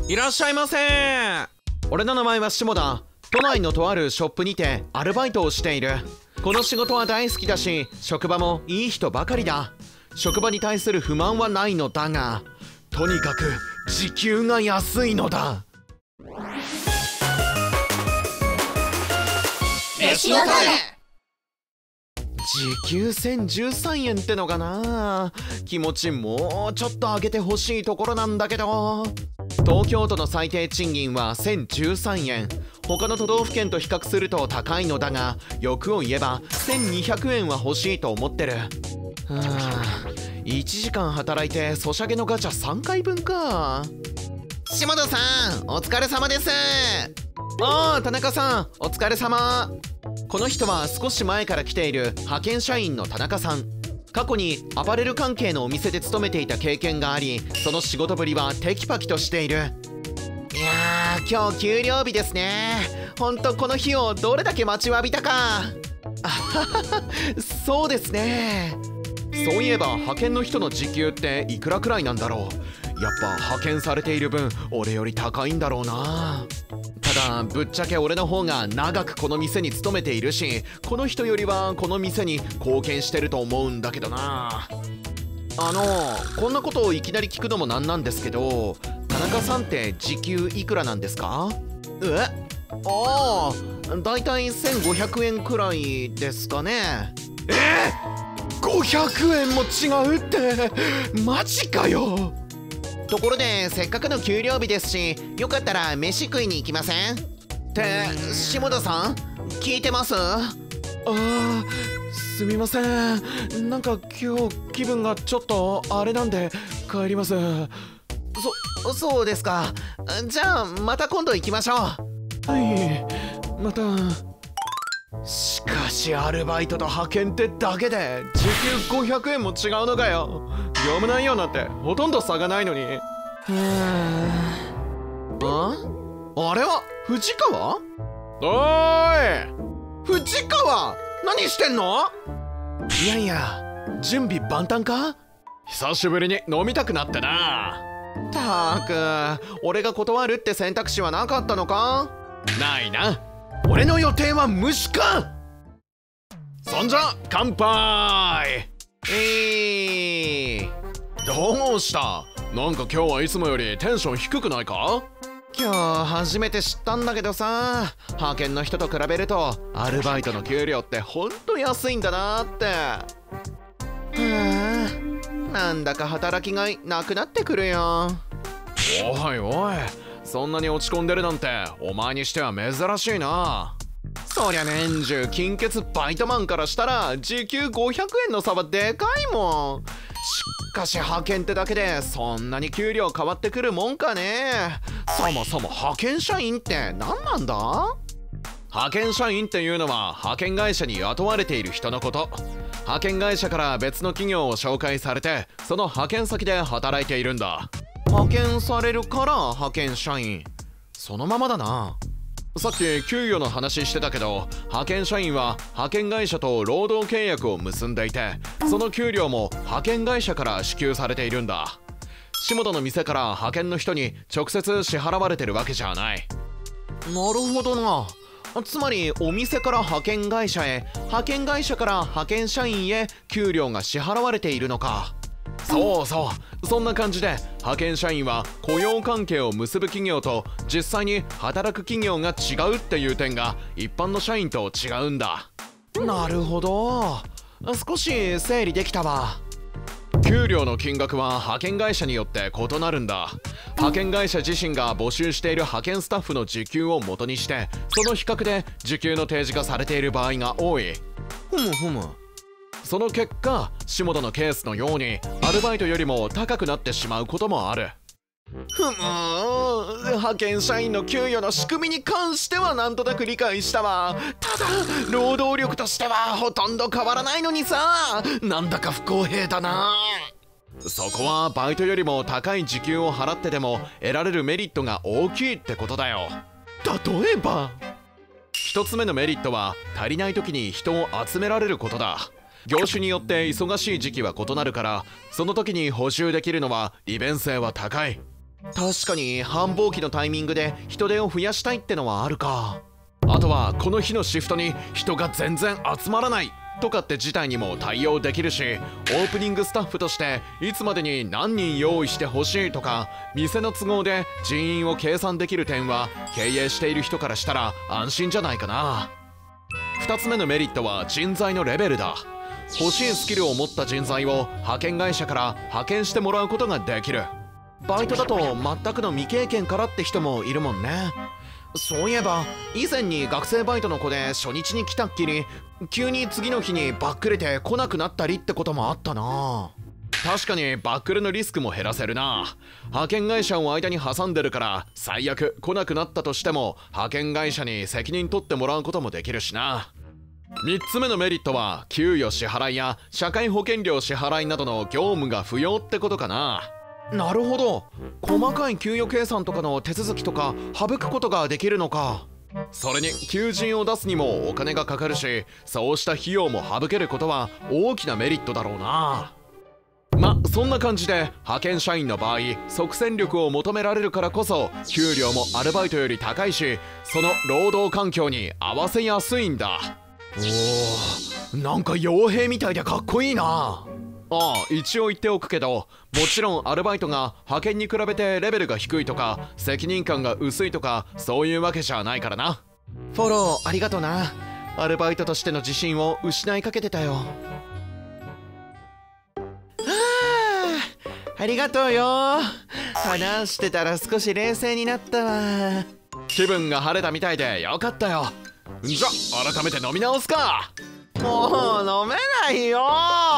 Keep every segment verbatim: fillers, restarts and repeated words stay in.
いらっしゃいませ。俺の名前は下田。都内のとあるショップにてアルバイトをしている。この仕事は大好きだし、職場もいい人ばかりだ。職場に対する不満はないのだが、とにかく時給が安いのだ。 飯の種。 時給せんじゅうさんえんってのかな。気持ちもうちょっと上げてほしいところなんだけど。東京都の最低賃金はせんじゅうさんえん。他の都道府県と比較すると高いのだが、欲を言えばせんにひゃくえんは欲しいと思ってる。はあ、いちじかん働いてソシャゲのガチャさんかいぶんか。下田さん、お疲れ様です。ああ、田中さん、お疲れ様。この人は少し前から来ている派遣社員の田中さん。過去にアパレル関係のお店で勤めていた経験があり、その仕事ぶりはテキパキとしている。いやー、今日給料日ですね。ほんとこの日をどれだけ待ちわびたか。あはは、そうですね。そういえば派遣の人の時給っていくらくらいなんだろう。やっぱ派遣されている分俺より高いんだろうな。ただぶっちゃけ俺の方が長くこの店に勤めているし、この人よりはこの店に貢献してると思うんだけどな。あのこんなことをいきなり聞くのもなんなんですけど、田中さんって時給いくらなんですか？え？ああ、だいたいせんごひゃくえんくらいですかね。えっ、ごひゃくえんも違うって、マジかよ。ところでせっかくの給料日ですし、よかったら飯食いに行きません？って下田さん聞いてます？ああ、すみません。なんか今日気分がちょっとあれなんで帰ります。そそうですか。じゃあまた今度行きましょう。はい、また。しかしアルバイトと派遣ってだけで時給ごひゃくえんも違うのかよ。業務内容なんてほとんど差がないのに。はあ、あれは藤川？おーい藤川、何してんの？いやいや、準備万端か？久しぶりに飲みたくなってな。たーく、俺が断るって選択肢はなかったのか？ないな。俺の予定は無視か。そんじゃ乾杯。えー、どうした？なんか今日はいつもよりテンション低くないか？今日初めて知ったんだけどさ、派遣の人と比べるとアルバイトの給料ってほんと安いんだなって。はあ、なんだか働きがいなくなってくるよ。おいおい、そんなに落ち込んでるなんてお前にしては珍しいな。そりゃ年中金欠バイトマンからしたら時給ごひゃくえんの差はでかいもん。しかし派遣ってだけでそんなに給料変わってくるもんかね。そもそも派遣社員って何なんだ？派遣社員っていうのは派遣会社に雇われている人のこと。派遣会社から別の企業を紹介されて、その派遣先で働いているんだ。派遣されるから派遣社員。そのままだな。さっき給与の話してたけど、派遣社員は派遣会社と労働契約を結んでいて、その給料も派遣会社から支給されているんだ。下田の店から派遣の人に直接支払われてるわけじゃない。なるほどな。つまりお店から派遣会社へ、派遣会社から派遣社員へ給料が支払われているのか。そうそう、そんな感じで派遣社員は雇用関係を結ぶ企業と実際に働く企業が違うっていう点が一般の社員と違うんだ。なるほど、少し整理できたわ。給料の金額は派遣会社によって異なるんだ。派遣会社自身が募集している派遣スタッフの時給を元にして、その比較で時給の提示がされている場合が多い。ふむふむ。その結果、下田のケースのようにアルバイトよりも高くなってしまうこともある。ふむー、派遣社員の給与の仕組みに関してはなんとなく理解したわ。ただ労働力としてはほとんど変わらないのにさ、なんだか不公平だな。そこはバイトよりも高い時給を払ってでも得られるメリットが大きいってことだよ。例えば一つ目のメリットは足りない時に人を集められることだ。業種によって忙しい時期は異なるから、その時に補充できるのは利便性は高い。 確かに繁忙期のタイミングで人手を増やしたいってのはあるか。あとはこの日のシフトに人が全然集まらないとかって事態にも対応できるし、オープニングスタッフとしていつまでに何人用意してほしいとか、店の都合で人員を計算できる点は経営している人からしたら安心じゃないかな。ふたつめのメリットは人材のレベルだ。欲しいスキルを持った人材を派遣会社から派遣してもらうことができる。バイトだと全くの未経験からって人もいるもんね。そういえば以前に学生バイトの子で初日に来たっきり急に次の日にバックレて来なくなったりってこともあったな。確かにバックレのリスクも減らせるな。派遣会社を間に挟んでるから最悪来なくなったとしても派遣会社に責任取ってもらうこともできるしな。みっつめのメリットは給与支払いや社会保険料支払いなどの業務が不要ってことかな。なるほど、細かい給与計算とかの手続きとか省くことができるのか。それに求人を出すにもお金がかかるし、そうした費用も省けることは大きなメリットだろうな。まそんな感じで派遣社員の場合即戦力を求められるからこそ給料もアルバイトより高いし、その労働環境に合わせやすいんだ。おー、なんか傭兵みたいでかっこいいな。ああ、一応言っておくけど、もちろんアルバイトが派遣に比べてレベルが低いとか責任感が薄いとかそういうわけじゃないからな。フォローありがとな。アルバイトとしての自信を失いかけてたよ。はあ、ありがとうよ。話してたら少し冷静になったわ。気分が晴れたみたいでよかったよ。じゃあ改めて飲み直すか。もう飲めないよ。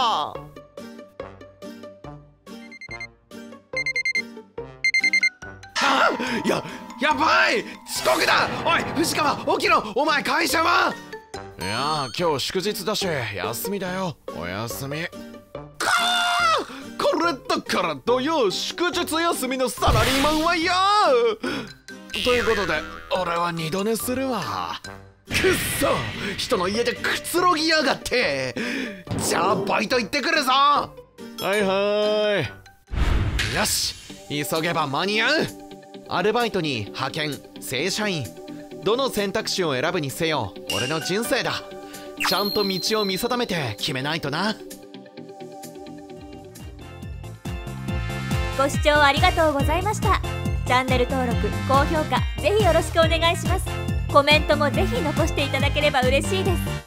や、やばい、遅刻だ。おい藤川起きろ、お前会社は。いや今日祝日だし休みだよ。お休みかー。これだから土曜祝日休みのサラリーマンはよ。ということで俺は二度寝するわ。くっそ、人の家でくつろぎやがって。じゃあバイト行ってくるぞ。はいはい、よし急げば間に合う。アルバイトに派遣、正社員、どの選択肢を選ぶにせよ俺の人生だ。ちゃんと道を見定めて決めないとな。 ご視聴ありがとうございました。チャンネル登録、高評価ぜひよろしくお願いします。コメントもぜひ残していただければ嬉しいです。